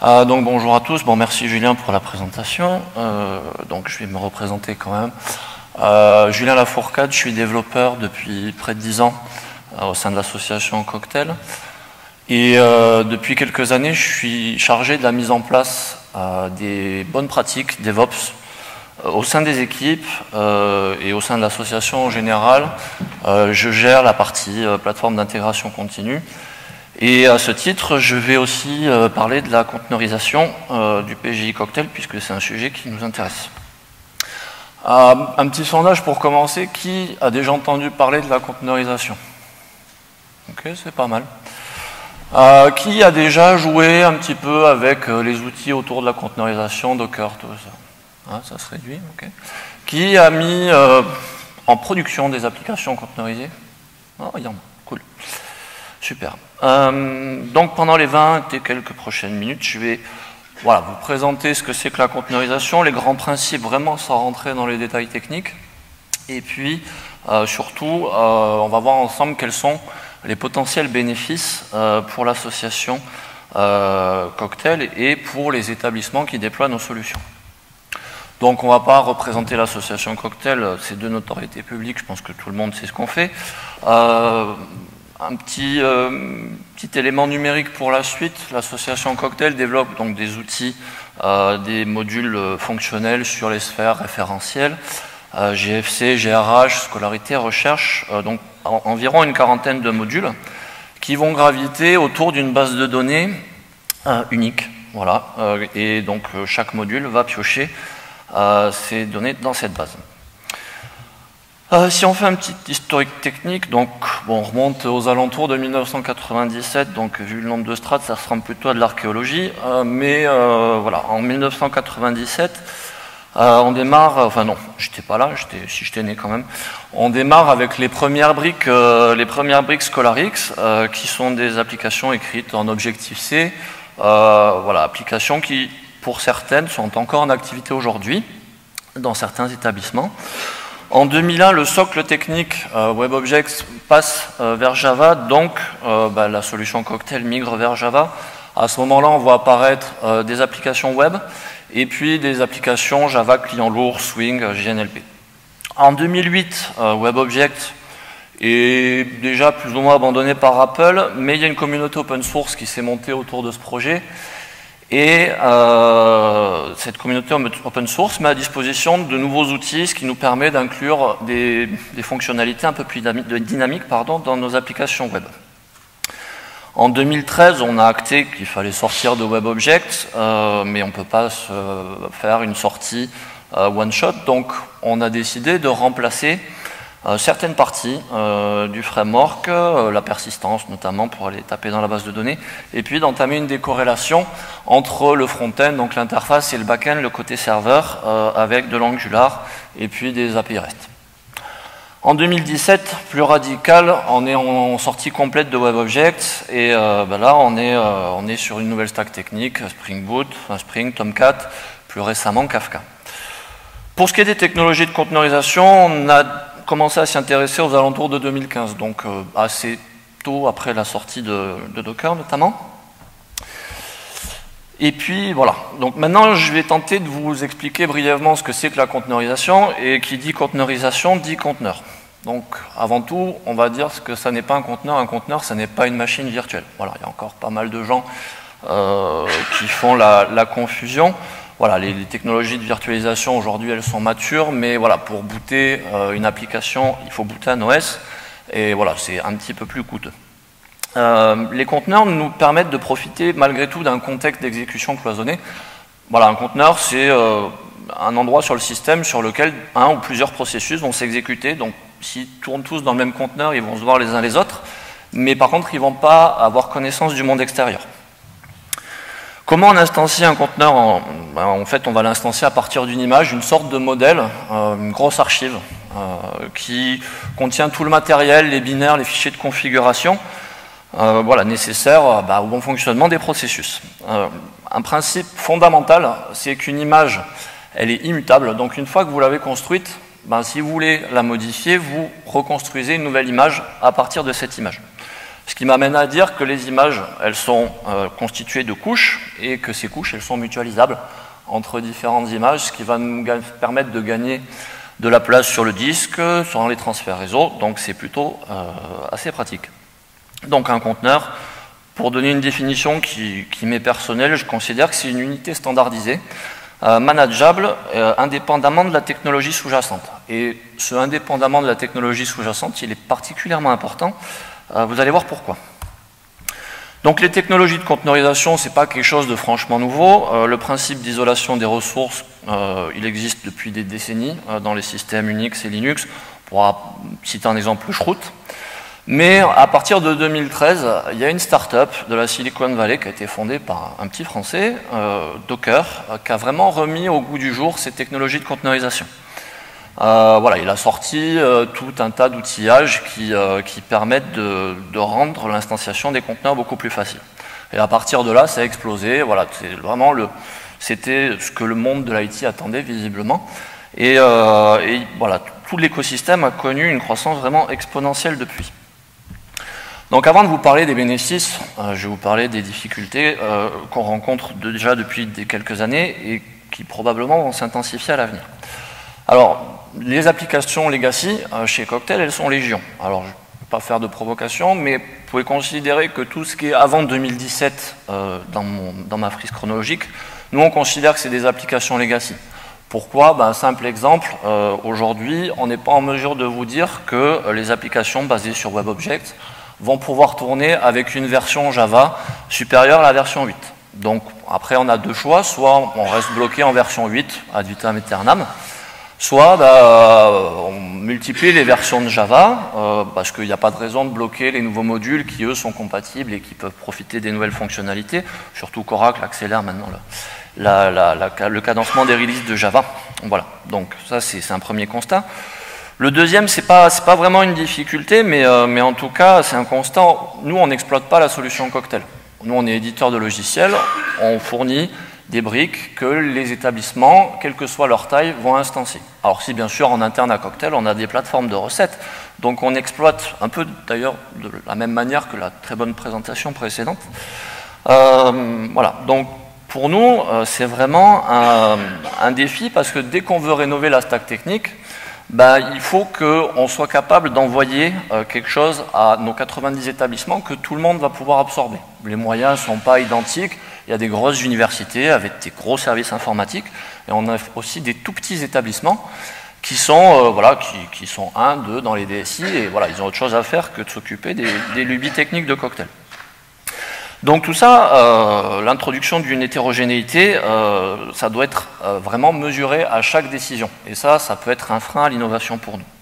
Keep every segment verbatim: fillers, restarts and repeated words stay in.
Euh, donc bonjour à tous, bon merci Julien pour la présentation, euh, donc je vais me représenter quand même. Euh, Julien Lafourcade, je suis développeur depuis près de dix ans euh, au sein de l'association Cocktail et euh, depuis quelques années je suis chargé de la mise en place euh, des bonnes pratiques DevOps euh, au sein des équipes euh, et au sein de l'association en général. Euh, je gère la partie euh, plateforme d'intégration continue. Et à ce titre, je vais aussi euh, parler de la conteneurisation euh, du P J I Cocktail, puisque c'est un sujet qui nous intéresse. Euh, un petit sondage pour commencer, qui a déjà entendu parler de la conteneurisation? Ok, c'est pas mal. Euh, qui a déjà joué un petit peu avec euh, les outils autour de la conteneurisation, Docker, tout ça? Ah, ça se réduit, ok. Qui a mis euh, en production des applications conteneurisées? Oh, il y en a, cool. Super. Euh, donc pendant les vingt et quelques prochaines minutes, je vais voilà, vous présenter ce que c'est que la conteneurisation, les grands principes vraiment sans rentrer dans les détails techniques. Et puis euh, surtout, euh, on va voir ensemble quels sont les potentiels bénéfices euh, pour l'association euh, Cocktail et pour les établissements qui déploient nos solutions. Donc on ne va pas représenter l'association Cocktail, c'est de notoriété publique, je pense que tout le monde sait ce qu'on fait. Euh, Un petit, euh, petit élément numérique pour la suite, l'association Cocktail développe donc des outils, euh, des modules fonctionnels sur les sphères référentielles, euh, G F C, G R H, scolarité, recherche, euh, donc en, environ une quarantaine de modules qui vont graviter autour d'une base de données euh, unique. Voilà, euh, et donc euh, chaque module va piocher euh, ces données dans cette base. Euh, si on fait un petit historique technique, donc bon, on remonte aux alentours de mille neuf cent quatre-vingt-dix-sept, donc vu le nombre de strates, ça ressemble plutôt à de l'archéologie, euh, mais euh, voilà, en mille neuf cent quatre-vingt-dix-sept, euh, on démarre, enfin non, j'étais pas là, si j'étais né quand même, on démarre avec les premières briques, euh, les premières briques Scholarix, euh, qui sont des applications écrites en Objective-C, euh, voilà, applications qui, pour certaines, sont encore en activité aujourd'hui dans certains établissements. En deux mille un, le socle technique euh, WebObjects passe euh, vers Java, donc euh, bah, la solution Cocktail migre vers Java. À ce moment-là, on voit apparaître euh, des applications web et puis des applications Java client lourd, Swing, J N L P. En deux mille huit, euh, WebObjects est déjà plus ou moins abandonné par Apple, mais il y a une communauté open source qui s'est montée autour de ce projet. Et euh, cette communauté open source met à disposition de nouveaux outils, ce qui nous permet d'inclure des, des fonctionnalités un peu plus dynamiques pardon, dans nos applications web. En deux mille treize, on a acté qu'il fallait sortir de WebObjects, euh, mais on ne peut pas se faire une sortie euh, one-shot, donc on a décidé de remplacer Euh, certaines parties euh, du framework, euh, la persistance notamment pour aller taper dans la base de données, et puis d'entamer une décorrélation entre le front-end, donc l'interface, et le back-end, le côté serveur, euh, avec de l'Angular et puis des A P I REST. En deux mille dix-sept, plus radical, on est en sortie complète de WebObjects, et euh, ben là on est, euh, on est sur une nouvelle stack technique, Spring Boot, enfin Spring, Tomcat, plus récemment Kafka. Pour ce qui est des technologies de conteneurisation, on a commencé à s'y intéresser aux alentours de deux mille quinze, donc euh, assez tôt après la sortie de, de Docker notamment. Et puis voilà, donc maintenant je vais tenter de vous expliquer brièvement ce que c'est que la conteneurisation, et qui dit conteneurisation dit conteneur. Donc avant tout, on va dire que ça n'est pas un conteneur, un conteneur ça n'est pas une machine virtuelle. Voilà, il y a encore pas mal de gens euh, qui font la, la confusion. Voilà, les, les technologies de virtualisation aujourd'hui elles sont matures, mais voilà, pour booter euh, une application, il faut booter un O S, et voilà, c'est un petit peu plus coûteux. Euh, les conteneurs nous permettent de profiter malgré tout d'un contexte d'exécution cloisonné. Voilà, un conteneur c'est euh, un endroit sur le système sur lequel un ou plusieurs processus vont s'exécuter, donc s'ils tournent tous dans le même conteneur, ils vont se voir les uns les autres, mais par contre ils ne vont pas avoir connaissance du monde extérieur. Comment on instancie un conteneur? en, en fait, on va l'instancier à partir d'une image, une sorte de modèle, euh, une grosse archive euh, qui contient tout le matériel, les binaires, les fichiers de configuration euh, voilà, nécessaires bah, au bon fonctionnement des processus. Euh, un principe fondamental, c'est qu'une image, elle est immutable. Donc une fois que vous l'avez construite, bah, si vous voulez la modifier, vous reconstruisez une nouvelle image à partir de cette image. Ce qui m'amène à dire que les images, elles sont euh, constituées de couches et que ces couches, elles sont mutualisables entre différentes images, ce qui va nous permettre de gagner de la place sur le disque, sur les transferts réseau, donc c'est plutôt euh, assez pratique. Donc un conteneur, pour donner une définition qui, qui m'est personnelle, je considère que c'est une unité standardisée, euh, manageable, euh, indépendamment de la technologie sous-jacente. Et ce indépendamment de la technologie sous-jacente, il est particulièrement important. Euh, vous allez voir pourquoi. Donc les technologies de conteneurisation, ce n'est pas quelque chose de franchement nouveau. Euh, le principe d'isolation des ressources, euh, il existe depuis des décennies euh, dans les systèmes Unix et Linux. On pourra citer un exemple, Chroot. Mais à partir de deux mille treize, il y a une start-up de la Silicon Valley qui a été fondée par un petit Français, euh, Docker, euh, qui a vraiment remis au goût du jour ces technologies de conteneurisation. Euh, voilà, il a sorti euh, tout un tas d'outillages qui, euh, qui permettent de, de rendre l'instanciation des conteneurs beaucoup plus facile. Et à partir de là, ça a explosé. Voilà, c'est vraiment le, c'était ce que le monde de l'I T attendait visiblement. Et, euh, et voilà, tout l'écosystème a connu une croissance vraiment exponentielle depuis. Donc avant de vous parler des bénéfices, euh, je vais vous parler des difficultés euh, qu'on rencontre déjà depuis des quelques années et qui probablement vont s'intensifier à l'avenir. Alors, les applications legacy euh, chez Cocktail, elles sont légion. Alors, je ne vais pas faire de provocation, mais vous pouvez considérer que tout ce qui est avant deux mille dix-sept euh, dans, mon, dans ma frise chronologique, nous on considère que c'est des applications legacy. Pourquoi? Ben, un simple exemple, euh, aujourd'hui, on n'est pas en mesure de vous dire que euh, les applications basées sur WebObjects vont pouvoir tourner avec une version Java supérieure à la version huit. Donc après on a deux choix, soit on reste bloqué en version huit ad vitam aeternam, soit bah, on multiplie les versions de Java, euh, parce qu'il n'y a pas de raison de bloquer les nouveaux modules qui eux sont compatibles et qui peuvent profiter des nouvelles fonctionnalités, surtout qu'Oracle accélère maintenant le, la, la, la, le cadencement des releases de Java. Voilà, donc ça c'est un premier constat. Le deuxième, ce n'est pas, c'est pas vraiment une difficulté, mais, euh, mais en tout cas, c'est un constat. Nous, on n'exploite pas la solution Cocktail. Nous, on est éditeur de logiciels, on fournit des briques que les établissements, quelle que soit leur taille, vont instancier. Alors si, bien sûr, en interne à Cocktail, on a des plateformes de recettes, donc on exploite un peu, d'ailleurs, de la même manière que la très bonne présentation précédente. Euh, voilà, donc pour nous, euh, c'est vraiment un, un défi, parce que dès qu'on veut rénover la stack technique, ben, il faut qu'on soit capable d'envoyer euh, quelque chose à nos quatre-vingt-dix établissements que tout le monde va pouvoir absorber. Les moyens ne sont pas identiques, il y a des grosses universités avec des gros services informatiques, et on a aussi des tout petits établissements qui sont, euh, voilà, qui, qui sont un, deux dans les D S I, et voilà, ils ont autre chose à faire que de s'occuper des, des lubies techniques de Cocktail. Donc tout ça, euh, l'introduction d'une hétérogénéité, euh, ça doit être euh, vraiment mesuré à chaque décision. Et ça, ça peut être un frein à l'innovation pour nous.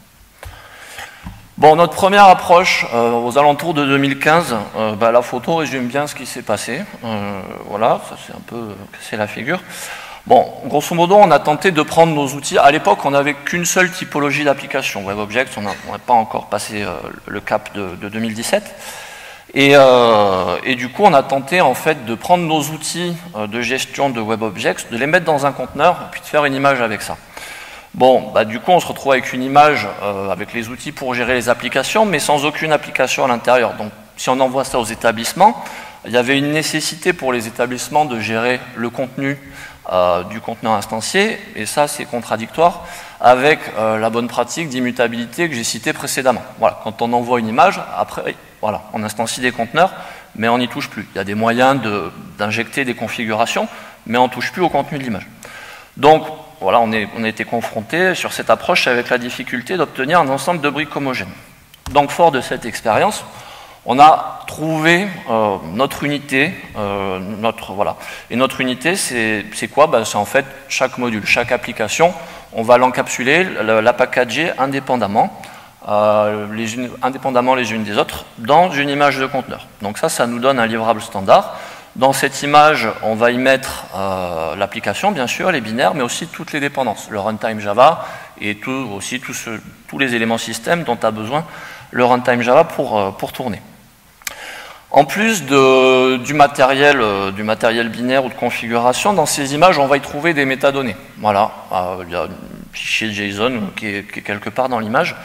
Bon, notre première approche, euh, aux alentours de deux mille quinze, euh, bah, la photo résume bien ce qui s'est passé. Euh, voilà, ça c'est un peu cassé la figure. Bon, grosso modo, on a tenté de prendre nos outils. À l'époque, on n'avait qu'une seule typologie d'application. WebObjects, on n'a pas encore passé euh, le cap de, de deux mille dix-sept. Et, euh, et du coup, on a tenté en fait de prendre nos outils euh, de gestion de WebObjects, de les mettre dans un conteneur, et puis de faire une image avec ça. Bon, bah, du coup, on se retrouve avec une image euh, avec les outils pour gérer les applications, mais sans aucune application à l'intérieur. Donc, si on envoie ça aux établissements, il y avait une nécessité pour les établissements de gérer le contenu euh, du conteneur instancié, et ça, c'est contradictoire avec euh, la bonne pratique d'immutabilité que j'ai citée précédemment. Voilà, quand on envoie une image, après, voilà, on instancie des conteneurs, mais on n'y touche plus. Il y a des moyens d'injecter de, des configurations, mais on ne touche plus au contenu de l'image. Donc, voilà, on, est, on a été confronté sur cette approche avec la difficulté d'obtenir un ensemble de briques homogènes. Donc, fort de cette expérience, on a trouvé euh, notre unité, euh, notre, voilà. Et notre unité, c'est quoi? Ben, c'est en fait chaque module, chaque application, on va l'encapsuler, la, la packager indépendamment, euh, les unes, indépendamment les unes des autres, dans une image de conteneur. Donc ça, ça nous donne un livrable standard. Dans cette image, on va y mettre euh, l'application, bien sûr, les binaires, mais aussi toutes les dépendances, le runtime Java et tout, aussi tout ce, tous les éléments système dont a besoin le runtime Java pour, euh, pour tourner. En plus de, du, matériel, euh, du matériel binaire ou de configuration, dans ces images, on va y trouver des métadonnées. Voilà, euh, il y a un fichier JSON qui est, qui est quelque part dans l'image.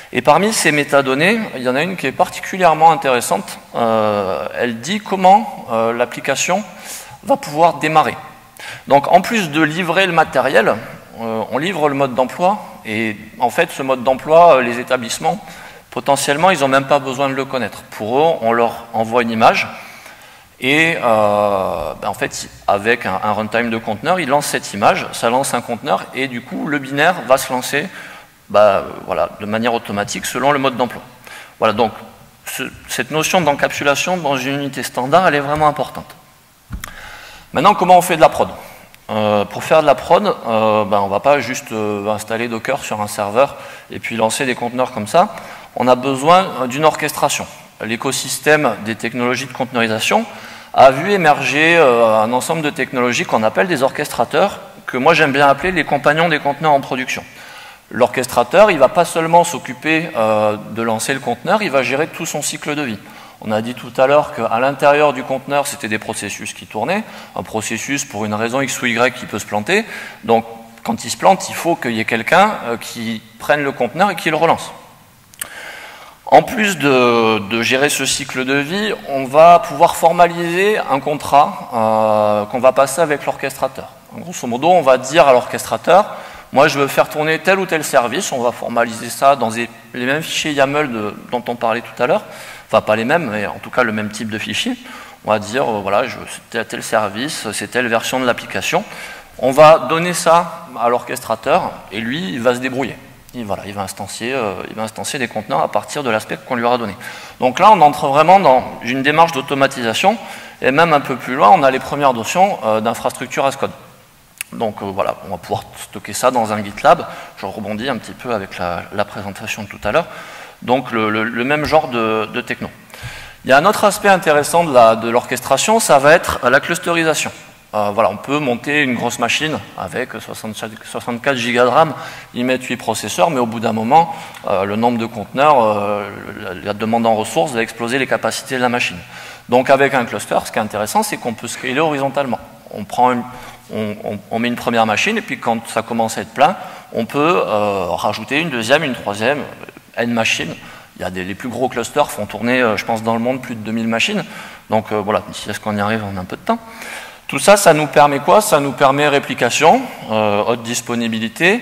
Et parmi ces métadonnées, il y en a une qui est particulièrement intéressante. Euh, elle dit comment euh, l'application va pouvoir démarrer. Donc en plus de livrer le matériel, euh, on livre le mode d'emploi, et en fait ce mode d'emploi, les établissements, potentiellement, ils n'ont même pas besoin de le connaître. Pour eux, on leur envoie une image, et euh, ben en fait, avec un, un runtime de conteneur, ils lancent cette image, ça lance un conteneur, et du coup, le binaire va se lancer ben, voilà, de manière automatique selon le mode d'emploi. Voilà, donc ce, cette notion d'encapsulation dans une unité standard, elle est vraiment importante. Maintenant, comment on fait de la prod? euh, Pour faire de la prod, euh, ben, on ne va pas juste euh, installer Docker sur un serveur et puis lancer des conteneurs comme ça. On a besoin d'une orchestration. L'écosystème des technologies de conteneurisation a vu émerger euh, un ensemble de technologies qu'on appelle des orchestrateurs, que moi j'aime bien appeler les compagnons des conteneurs en production. L'orchestrateur, il ne va pas seulement s'occuper euh, de lancer le conteneur, il va gérer tout son cycle de vie. On a dit tout à l'heure qu'à l'intérieur du conteneur, c'était des processus qui tournaient. Un processus, pour une raison X ou Y, qui peut se planter. Donc, quand il se plante, il faut qu'il y ait quelqu'un euh, qui prenne le conteneur et qui le relance. En plus de, de gérer ce cycle de vie, on va pouvoir formaliser un contrat euh, qu'on va passer avec l'orchestrateur. Grosso modo, on va dire à l'orchestrateur, moi je veux faire tourner tel ou tel service, on va formaliser ça dans les, les mêmes fichiers YAML de, dont on parlait tout à l'heure, enfin pas les mêmes, mais en tout cas le même type de fichier. On va dire, euh, voilà, je veux tel, tel service, c'est telle version de l'application. On va donner ça à l'orchestrateur et lui, il va se débrouiller. Il, voilà, il, va instancier, euh, il va instancier des conteneurs à partir de l'aspect qu'on lui aura donné. Donc là, on entre vraiment dans une démarche d'automatisation, et même un peu plus loin, on a les premières notions euh, d'infrastructure as code. Donc euh, voilà, on va pouvoir stocker ça dans un GitLab. Je rebondis un petit peu avec la, la présentation de tout à l'heure. Donc le, le, le même genre de, de techno. Il y a un autre aspect intéressant de l'orchestration, ça va être la clusterisation. Euh, voilà, on peut monter une grosse machine avec soixante-quatre gigas de RAM, y mettre huit processeurs, mais au bout d'un moment, euh, le nombre de conteneurs, euh, la, la demande en ressources va exploser les capacités de la machine. Donc avec un cluster, ce qui est intéressant, c'est qu'on peut scaler horizontalement. On, prend une, on, on, on met une première machine, et puis quand ça commence à être plein, on peut euh, rajouter une deuxième, une troisième, N machines. Il y a des, les plus gros clusters font tourner, euh, je pense, dans le monde, plus de deux mille machines. Donc euh, voilà, d'ici à ce qu'on y arrive, on a un peu de temps. Tout ça, ça nous permet quoi? Ça nous permet réplication, euh, haute disponibilité.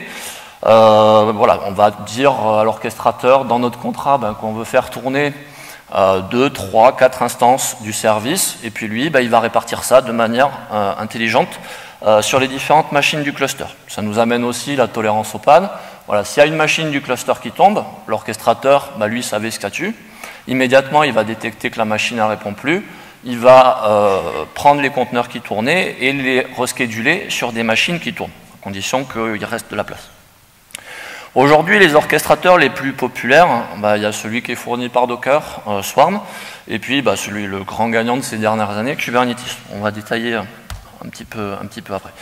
Euh, voilà, on va dire à l'orchestrateur dans notre contrat ben, qu'on veut faire tourner euh, deux, trois, quatre instances du service, et puis lui, ben, il va répartir ça de manière euh, intelligente euh, sur les différentes machines du cluster. Ça nous amène aussi la tolérance aux pannes. Voilà, s'il y a une machine du cluster qui tombe, l'orchestrateur, ben, lui, savait ce statut. Immédiatement, il va détecter que la machine ne répond plus. Il va euh, prendre les conteneurs qui tournaient et les rescheduler sur des machines qui tournent, à condition qu'il reste de la place. Aujourd'hui, les orchestrateurs les plus populaires, bah, il y a celui qui est fourni par Docker, euh, Swarm, et puis bah, celui, le grand gagnant de ces dernières années, Kubernetes. On va détailler un petit peu, un petit peu après.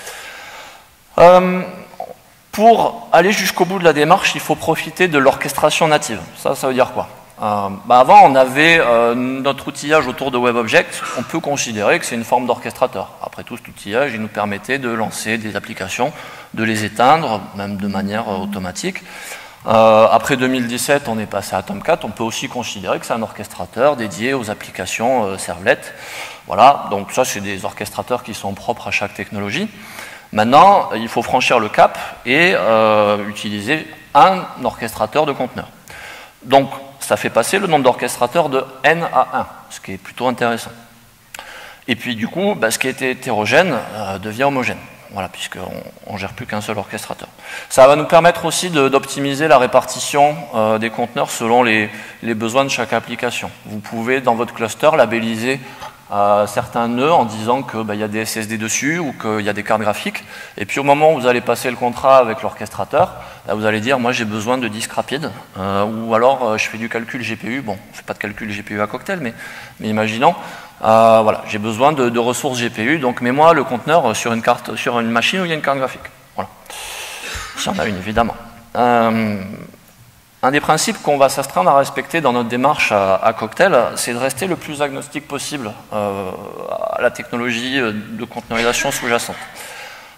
Euh, pour aller jusqu'au bout de la démarche, il faut profiter de l'orchestration native. Ça, ça veut dire quoi? Euh, bah avant, on avait euh, notre outillage autour de WebObjects. On peut considérer que c'est une forme d'orchestrateur. Après tout, cet outillage, il nous permettait de lancer des applications, de les éteindre, même de manière euh, automatique. Euh, après deux mille dix-sept, on est passé à Tomcat. On peut aussi considérer que c'est un orchestrateur dédié aux applications euh, servlet. Voilà, donc ça, c'est des orchestrateurs qui sont propres à chaque technologie. Maintenant, il faut franchir le cap et euh, utiliser un orchestrateur de conteneurs. Donc, ça fait passer le nombre d'orchestrateurs de N à un, ce qui est plutôt intéressant. Et puis du coup, bah, ce qui était hétérogène euh, devient homogène, voilà, puisqu'on ne gère plus qu'un seul orchestrateur. Ça va nous permettre aussi d'optimiser la répartition euh, des conteneurs selon les, les besoins de chaque application. Vous pouvez, dans votre cluster, labelliser euh, certains nœuds en disant qu'il bah, y a des S S D dessus ou qu'il y a des cartes graphiques. Et puis au moment où vous allez passer le contrat avec l'orchestrateur, bah, vous allez dire, moi j'ai besoin de disques rapides, euh, ou alors euh, je fais du calcul G P U. Bon, on ne fait pas de calcul G P U à cocktail, mais, mais imaginons, euh, voilà, j'ai besoin de, de ressources G P U, donc mets-moi le conteneur sur une, carte, sur une machine où il y a une carte graphique. Voilà. Si on a une, évidemment. Euh, Un des principes qu'on va s'astreindre à respecter dans notre démarche à, à Cocktail, c'est de rester le plus agnostique possible euh, à la technologie de conteneurisation sous-jacente.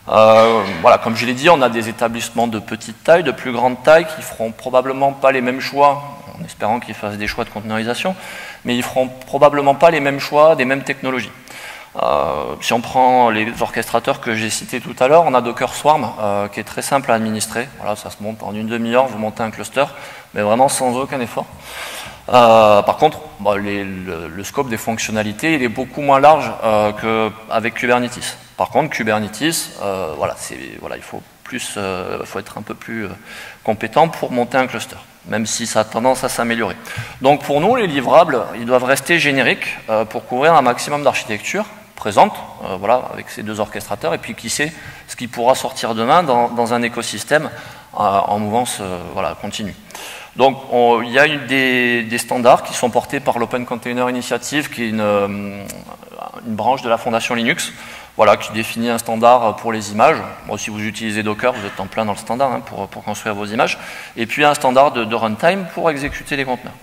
Euh, voilà, comme je l'ai dit, on a des établissements de petite taille, de plus grande taille, qui feront probablement pas les mêmes choix, en espérant qu'ils fassent des choix de conteneurisation, mais ils feront probablement pas les mêmes choix des mêmes technologies. Euh, si on prend les orchestrateurs que j'ai cités tout à l'heure, on a Docker Swarm, euh, qui est très simple à administrer. Voilà, ça se monte en une demi-heure, vous montez un cluster, mais vraiment sans aucun effort. Euh, par contre, bah, les, le, le scope des fonctionnalités, il est beaucoup moins large euh, qu'avec Kubernetes. Par contre, Kubernetes, euh, voilà, voilà, il faut, plus, euh, faut être un peu plus euh, compétent pour monter un cluster, même si ça a tendance à s'améliorer. Donc pour nous, les livrables, ils doivent rester génériques euh, pour couvrir un maximum d'architecture présente, euh, voilà, avec ces deux orchestrateurs, et puis qui sait ce qui pourra sortir demain dans, dans un écosystème euh, en mouvance euh, voilà, continue. Donc on, il y a une des, des standards qui sont portés par l'Open Container Initiative, qui est une, une branche de la fondation Linux, voilà, qui définit un standard pour les images. Bon, si vous utilisez Docker, vous êtes en plein dans le standard hein, pour, pour construire vos images. Et puis un standard de, de runtime pour exécuter les conteneurs.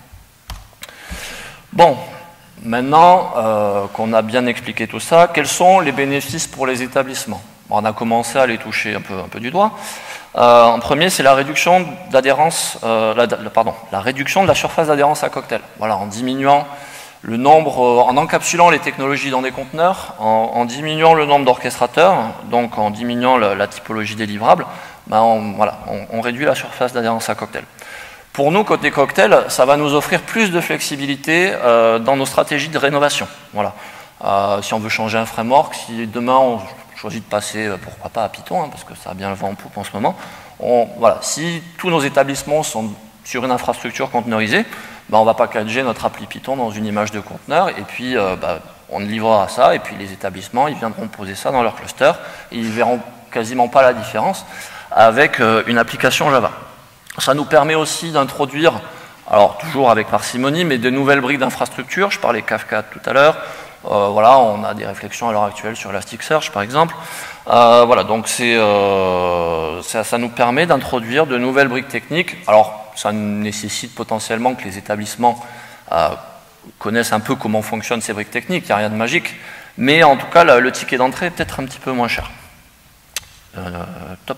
Bon, maintenant euh, qu'on a bien expliqué tout ça, quels sont les bénéfices pour les établissements? Bon, on a commencé à les toucher un peu, un peu du doigt. Euh, en premier, c'est la réduction d'adhérence, euh, la, la, pardon, la réduction de la surface d'adhérence à cocktail. Voilà, en diminuant le nombre, euh, en encapsulant les technologies dans des conteneurs, en, en diminuant le nombre d'orchestrateurs, donc en diminuant la, la typologie des livrables, ben on, voilà, on, on réduit la surface d'adhérence à cocktail. Pour nous, côté cocktail, ça va nous offrir plus de flexibilité euh, dans nos stratégies de rénovation. Voilà. Euh, si on veut changer un framework, si demain on choisit de passer, pourquoi pas, à Python, hein, parce que ça a bien le vent en poupe en ce moment, on, voilà, si tous nos établissements sont sur une infrastructure conteneurisée, ben on va packager notre appli Python dans une image de conteneur, et puis euh, ben, on livrera ça, et puis les établissements, ils viendront poser ça dans leur cluster, et ils verront quasiment pas la différence avec euh, une application Java. Ça nous permet aussi d'introduire, alors toujours avec parcimonie, mais de nouvelles briques d'infrastructure. Je parlais Kafka tout à l'heure. Euh, voilà, on a des réflexions à l'heure actuelle sur Elasticsearch, par exemple. Euh, voilà, donc c'est, euh, ça, ça nous permet d'introduire de nouvelles briques techniques. Alors, ça nécessite potentiellement que les établissements euh, connaissent un peu comment fonctionnent ces briques techniques. Il n'y a rien de magique. Mais en tout cas, le, le ticket d'entrée est peut-être un petit peu moins cher. Euh, top.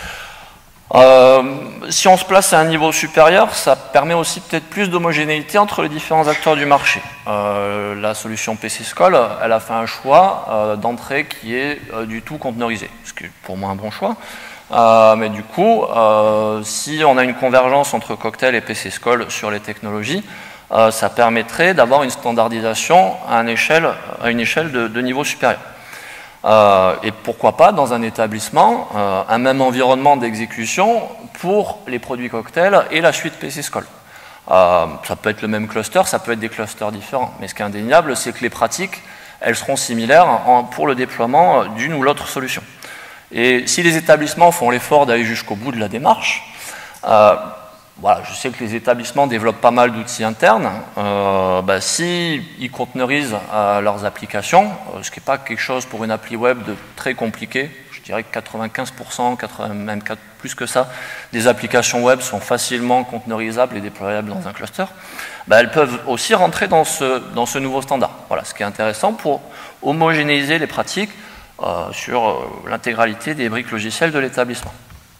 Euh, si on se place à un niveau supérieur, ça permet aussi peut-être plus d'homogénéité entre les différents acteurs du marché. Euh, la solution P C Skoll, elle a fait un choix euh, d'entrée qui est euh, du tout conteneurisé, ce qui est pour moi un bon choix. Euh, mais du coup, euh, si on a une convergence entre Cocktail et P C Skoll sur les technologies, euh, ça permettrait d'avoir une standardisation à une échelle, à une échelle de, de niveau supérieur. Euh, et pourquoi pas dans un établissement euh, un même environnement d'exécution pour les produits cocktails et la suite P C Skoll. Euh, ça peut être le même cluster, ça peut être des clusters différents, mais ce qui est indéniable, c'est que les pratiques, elles seront similaires en, pour le déploiement d'une ou l'autre solution. Et si les établissements font l'effort d'aller jusqu'au bout de la démarche, euh, voilà, je sais que les établissements développent pas mal d'outils internes. Euh, bah, si ils conteneurisent euh, leurs applications, euh, ce qui n'est pas quelque chose pour une appli web de très compliqué, je dirais que quatre-vingt-quinze pour cent, quatre-vingts, même plus que ça, des applications web sont facilement conteneurisables et déployables dans un cluster, bah, elles peuvent aussi rentrer dans ce, dans ce nouveau standard. Voilà, ce qui est intéressant pour homogénéiser les pratiques euh, sur euh, l'intégralité des briques logicielles de l'établissement.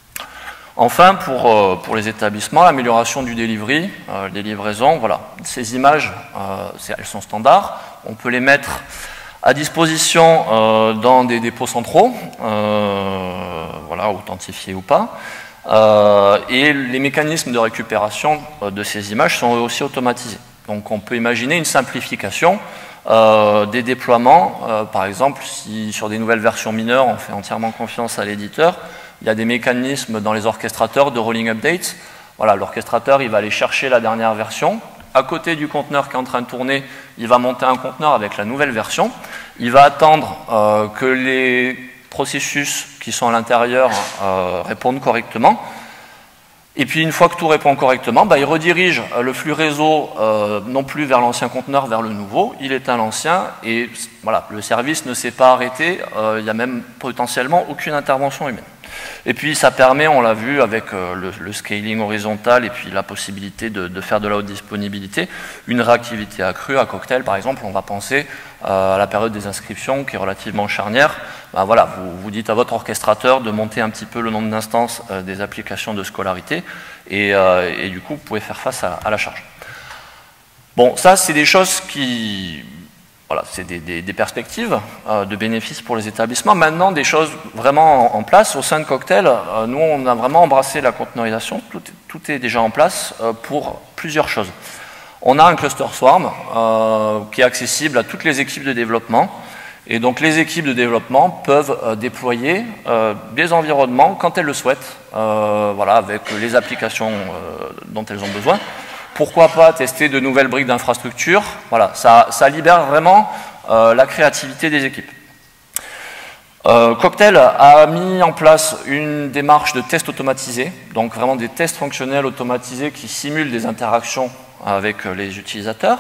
Enfin, pour, euh, pour les établissements, l'amélioration du delivery, euh, des livraisons, voilà. Ces images, euh, elles sont standards. On peut les mettre à disposition euh, dans des dépôts centraux, euh, voilà, authentifiés ou pas. Euh, et les mécanismes de récupération euh, de ces images sont aussi automatisés. Donc on peut imaginer une simplification euh, des déploiements. Euh, par exemple, si sur des nouvelles versions mineures, on fait entièrement confiance à l'éditeur, il y a des mécanismes dans les orchestrateurs de rolling updates. Voilà, l'orchestrateur, il va aller chercher la dernière version. À côté du conteneur qui est en train de tourner, il va monter un conteneur avec la nouvelle version. Il va attendre euh, que les processus qui sont à l'intérieur euh, répondent correctement. Et puis, une fois que tout répond correctement, bah, il redirige le flux réseau euh, non plus vers l'ancien conteneur, vers le nouveau. Il éteint l'ancien et voilà, le service ne s'est pas arrêté. Euh, il n'y a même potentiellement aucune intervention humaine. Et puis ça permet, on l'a vu avec euh, le, le scaling horizontal et puis la possibilité de, de faire de la haute disponibilité, une réactivité accrue à Cocktail par exemple. On va penser euh, à la période des inscriptions qui est relativement charnière. Ben voilà, vous, vous dites à votre orchestrateur de monter un petit peu le nombre d'instances euh, des applications de scolarité et, euh, et du coup vous pouvez faire face à, à la charge. Bon, ça c'est des choses qui... Voilà, c'est des, des, des perspectives euh, de bénéfices pour les établissements. Maintenant, des choses vraiment en, en place. Au sein de Cocktail, euh, nous, on a vraiment embrassé la conteneurisation. Tout, tout est déjà en place euh, pour plusieurs choses. On a un cluster Swarm euh, qui est accessible à toutes les équipes de développement. Et donc, les équipes de développement peuvent euh, déployer euh, des environnements quand elles le souhaitent, euh, voilà, avec les applications euh, dont elles ont besoin. Pourquoi pas tester de nouvelles briques d'infrastructure? Voilà, ça, ça libère vraiment euh, la créativité des équipes. Euh, Cocktail a mis en place une démarche de test automatisé, donc vraiment des tests fonctionnels automatisés qui simulent des interactions avec les utilisateurs.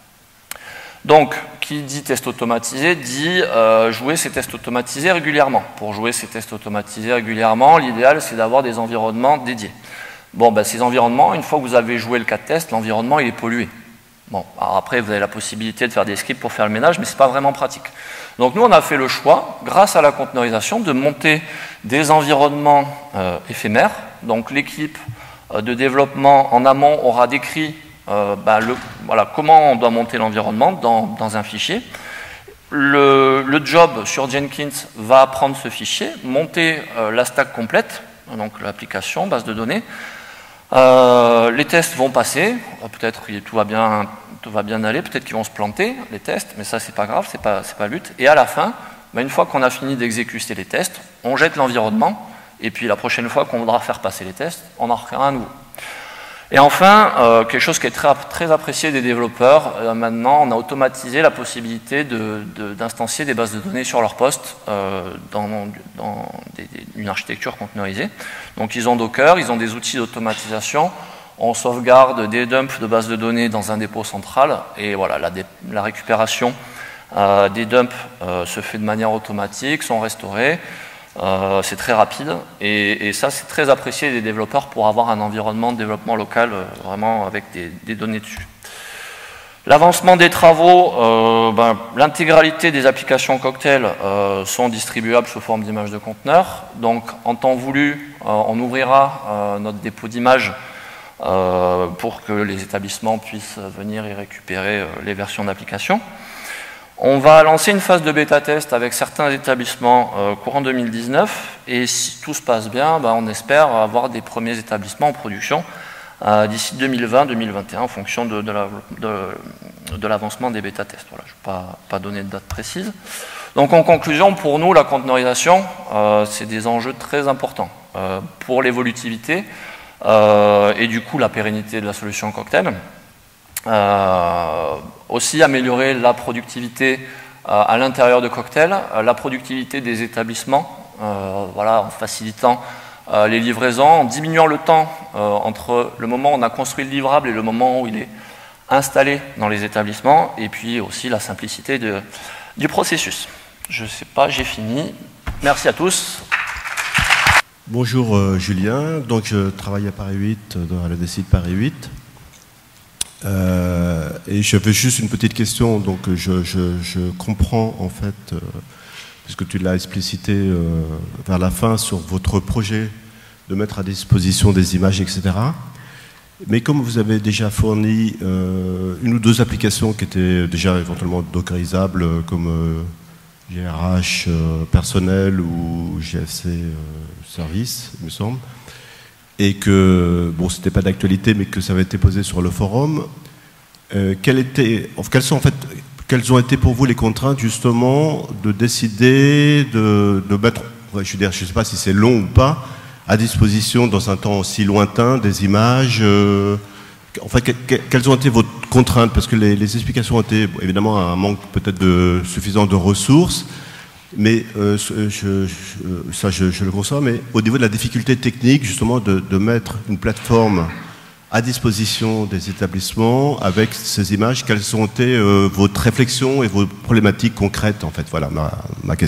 Donc, qui dit test automatisé dit euh, jouer ces tests automatisés régulièrement. Pour jouer ces tests automatisés régulièrement, l'idéal c'est d'avoir des environnements dédiés. Bon, ben, ces environnements, une fois que vous avez joué le cas de test, l'environnement il est pollué. Bon, alors après, vous avez la possibilité de faire des scripts pour faire le ménage, mais ce n'est pas vraiment pratique. Donc nous, on a fait le choix, grâce à la conteneurisation, de monter des environnements euh, éphémères. Donc l'équipe euh, de développement en amont aura décrit euh, ben, le, voilà, comment on doit monter l'environnement dans, dans un fichier. Le, le job sur Jenkins va prendre ce fichier, monter euh, la stack complète, donc l'application, base de données. Euh, les tests vont passer, peut-être que tout va bien, tout va bien aller, peut-être qu'ils vont se planter, les tests, mais ça c'est pas grave, c'est pas, c'est pas le but. Et à la fin, ben, une fois qu'on a fini d'exécuter les tests, on jette l'environnement, et puis la prochaine fois qu'on voudra faire passer les tests, on en refera un nouveau. Et enfin, euh, quelque chose qui est très, très apprécié des développeurs, euh, maintenant on a automatisé la possibilité de, de, d'instancier des bases de données sur leur poste euh, dans, dans des, des, une architecture conteneurisée. Donc ils ont Docker, ils ont des outils d'automatisation, on sauvegarde des dumps de bases de données dans un dépôt central, et voilà, la, la récupération euh, des dumps euh, se fait de manière automatique, sont restaurés. Euh, c'est très rapide et, et ça c'est très apprécié des développeurs pour avoir un environnement de développement local euh, vraiment avec des, des données dessus. L'avancement des travaux, euh, ben, l'intégralité des applications Cocktail euh, sont distribuables sous forme d'images de conteneurs. Donc en temps voulu, euh, on ouvrira euh, notre dépôt d'images euh, pour que les établissements puissent venir y récupérer euh, les versions d'applications. On va lancer une phase de bêta-test avec certains établissements euh, courant deux mille dix-neuf et si tout se passe bien, ben, on espère avoir des premiers établissements en production euh, d'ici deux mille vingt deux mille vingt et un en fonction de, de, la, de, de l'avancement des bêta-tests. Voilà, je ne vais pas, pas donner de date précise. Donc en conclusion, pour nous, la conteneurisation, euh, c'est des enjeux très importants euh, pour l'évolutivité euh, et du coup la pérennité de la solution Cocktail. Euh, aussi améliorer la productivité euh, à l'intérieur de Cocktail, euh, la productivité des établissements, euh, voilà, en facilitant euh, les livraisons, en diminuant le temps euh, entre le moment où on a construit le livrable et le moment où il est installé dans les établissements, et puis aussi la simplicité de, du processus. Je ne sais pas, j'ai fini. Merci à tous. Bonjour euh, Julien, donc je travaille à Paris huit, dans la D C I de Paris huit. Euh, et j'avais juste une petite question, donc je, je, je comprends en fait, euh, puisque tu l'as explicité euh, vers la fin sur votre projet de mettre à disposition des images, et cetera. Mais comme vous avez déjà fourni euh, une ou deux applications qui étaient déjà éventuellement dockerisables, euh, comme euh, G R H euh, personnel ou G F C euh, service, il me semble, et que, bon, c'était pas d'actualité, mais que ça avait été posé sur le forum, euh, quelles, étaient, quelles, sont, en fait, quelles ont été pour vous les contraintes, justement, de décider de, de mettre, je veux dire, je ne sais pas si c'est long ou pas, à disposition, dans un temps aussi lointain, des images euh, en fait, que, que, quelles ont été vos contraintes? Parce que les, les explications ont été, bon, évidemment, un manque peut-être de, suffisant de ressources, mais euh, je, je, ça je, je le conçois, mais au niveau de la difficulté technique justement de, de mettre une plateforme à disposition des établissements avec ces images, quelles ont été euh, vos réflexions et vos problématiques concrètes en fait, voilà ma, ma question.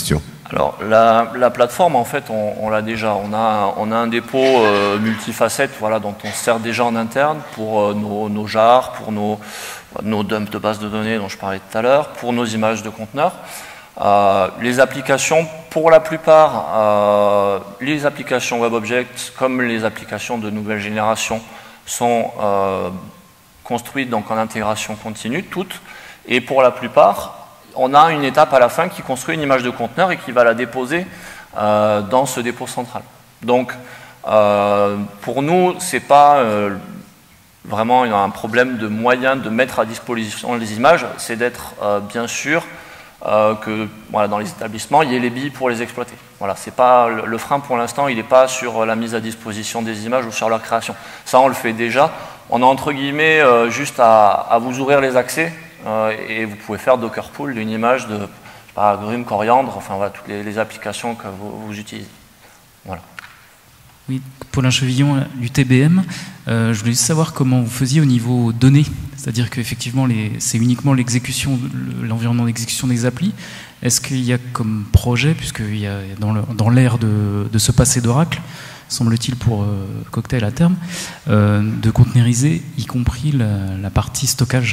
Alors la, la plateforme, en fait, on, on l'a déjà. On a, on a un dépôt euh, multifacette, voilà, dont on se sert déjà en interne pour euh, nos, nos jars, pour nos, nos dumps de bases de données dont je parlais tout à l'heure, pour nos images de conteneurs. Euh, les applications, pour la plupart, euh, les applications WebObjects, comme les applications de nouvelle génération, sont euh, construites donc en intégration continue, toutes. Et pour la plupart, on a une étape à la fin qui construit une image de conteneur et qui va la déposer euh, dans ce dépôt central. Donc, euh, pour nous, ce n'est pas euh, vraiment un problème de moyens de mettre à disposition les images, c'est d'être euh, bien sûr euh, que voilà, dans les établissements, il y ait les billes pour les exploiter. Voilà, c'est pas, le, le frein pour l'instant, il n'est pas sur la mise à disposition des images ou sur leur création. Ça, on le fait déjà. On a entre guillemets euh, juste à, à vous ouvrir les accès. Euh, et vous pouvez faire Docker Pool d'une image de pas, agrumes, coriandre, enfin voilà, toutes les, les applications que vous, vous utilisez. Voilà. Oui, Paulin Chevillon du T B M. Euh, je voulais juste savoir comment vous faisiez au niveau données, c'est-à-dire qu'effectivement c'est uniquement l'exécution, l'environnement d'exécution des applis. Est-ce qu'il y a comme projet, puisqu'il y a dans l'ère de, de se passer d'Oracle, semble-t-il pour euh, Cocktail à terme, euh, de containeriser, y compris la, la partie stockage?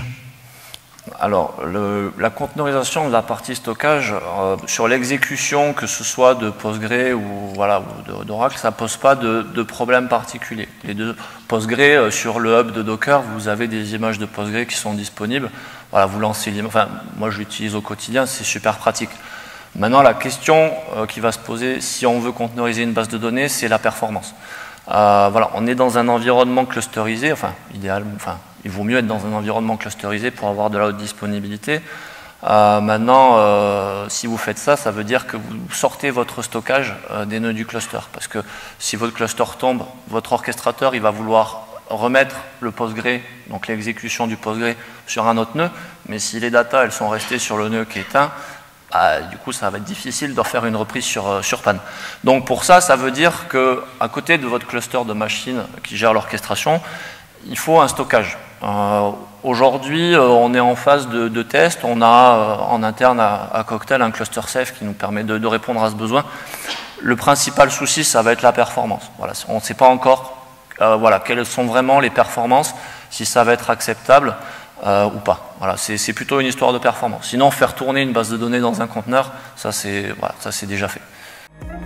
Alors, le, la conteneurisation de la partie stockage, euh, sur l'exécution, que ce soit de Postgre ou, voilà, ou d'Oracle, ça ne pose pas de, de problème particulier. Les deux Postgre, euh, sur le hub de Docker, vous avez des images de Postgre qui sont disponibles. Voilà, vous lancez l'image. Enfin, moi, je l'utilise au quotidien, c'est super pratique. Maintenant, la question euh, qui va se poser, si on veut conteneuriser une base de données, c'est la performance. Euh, voilà, on est dans un environnement clusterisé, enfin, idéalement, enfin, il vaut mieux être dans un environnement clusterisé pour avoir de la haute disponibilité. Euh, maintenant, euh, si vous faites ça, ça veut dire que vous sortez votre stockage euh, des nœuds du cluster. Parce que si votre cluster tombe, votre orchestrateur il va vouloir remettre le Postgre, donc l'exécution du Postgre, sur un autre nœud. Mais si les datas elles sont restées sur le nœud qui est éteint, bah, du coup, ça va être difficile de faire une reprise sur, euh, sur panne. Donc pour ça, ça veut dire qu'à côté de votre cluster de machines qui gère l'orchestration, il faut un stockage. Euh, Aujourd'hui, euh, on est en phase de, de test. On a euh, en interne à, à Cocktail un cluster safe qui nous permet de, de répondre à ce besoin. Le principal souci, ça va être la performance. Voilà, on ne sait pas encore euh, voilà, quelles sont vraiment les performances, si ça va être acceptable euh, ou pas. Voilà, c'est plutôt une histoire de performance. Sinon, faire tourner une base de données dans un conteneur, ça c'est voilà, ça c'est déjà fait.